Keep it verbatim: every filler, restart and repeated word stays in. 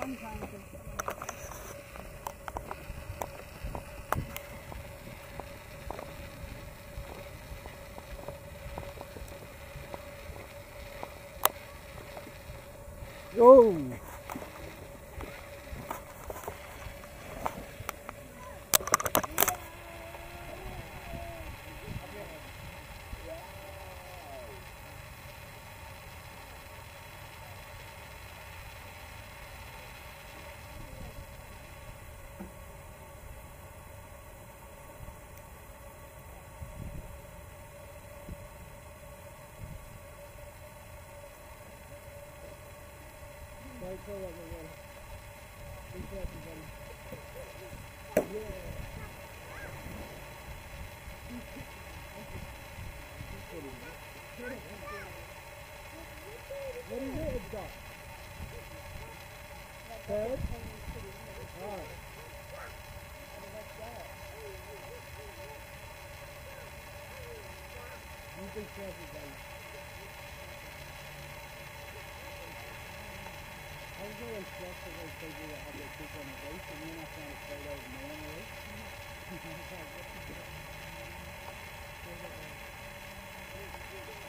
Oh! Right, go right, right, right. Be careful, buddy. Yeah. What is it? It's got? Bird? Alright. You be careful, buddy. I was always shocked at those people that have their kids on the beach, and then I found a photo of me on the beach.